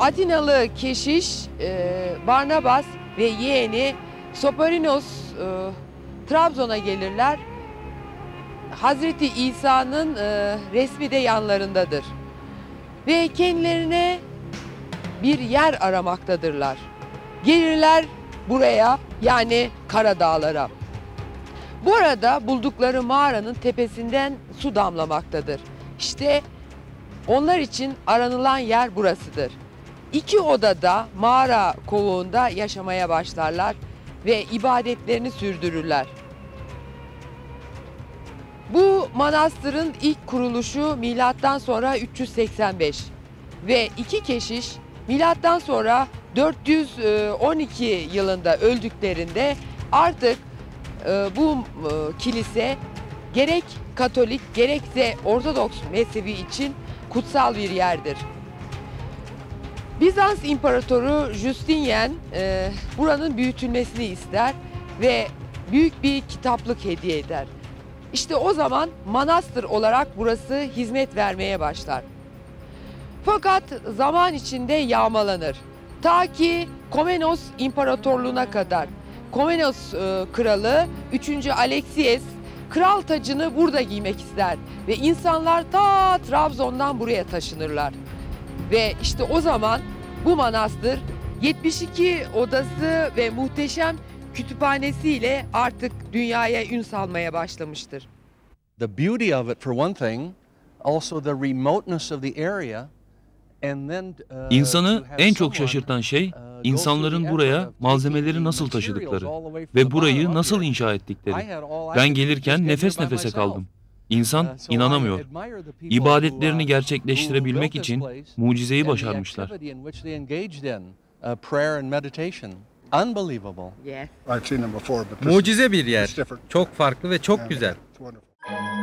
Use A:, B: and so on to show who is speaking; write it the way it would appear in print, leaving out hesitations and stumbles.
A: Atinalı keşiş Barnabas ve yeğeni Soporinos Trabzon'a gelirler. Hazreti İsa'nın resmi de yanlarındadır. Ve kendilerine bir yer aramaktadırlar. Gelirler buraya, yani Karadağlara. Bu arada buldukları mağaranın tepesinden su damlamaktadır. İşte onlar için aranılan yer burasıdır. 2 odada mağara kovuğunda yaşamaya başlarlar ve ibadetlerini sürdürürler. Bu manastırın ilk kuruluşu milattan sonra 385 ve 2 keşiş milattan sonra 412 yılında öldüklerinde artık bu kilise gerek Katolik gerekse Ortodoks mezhebi için kutsal bir yerdir. Bizans İmparatoru Justinian buranın büyütülmesini ister ve büyük bir kitaplık hediye eder. İşte o zaman manastır olarak burası hizmet vermeye başlar. Fakat zaman içinde yağmalanır. Ta ki Komnenos İmparatorluğu'na kadar. Komnenos kralı 3. Alexios kral tacını burada giymek ister ve insanlar ta Trabzon'dan buraya taşınırlar. Ve işte o zaman bu manastır 72 odası ve muhteşem kütüphanesiyle artık dünyaya ün salmaya başlamıştır.
B: The beauty of it for one thing, also the remoteness of the area.
C: İnsanı en çok şaşırtan şey, insanların buraya malzemeleri nasıl taşıdıkları ve burayı nasıl inşa ettikleri. Ben gelirken nefes nefese kaldım. İnsan inanamıyor. İbadetlerini gerçekleştirebilmek için mucizeyi başarmışlar.
D: Mucize bir yer. Çok farklı ve çok güzel.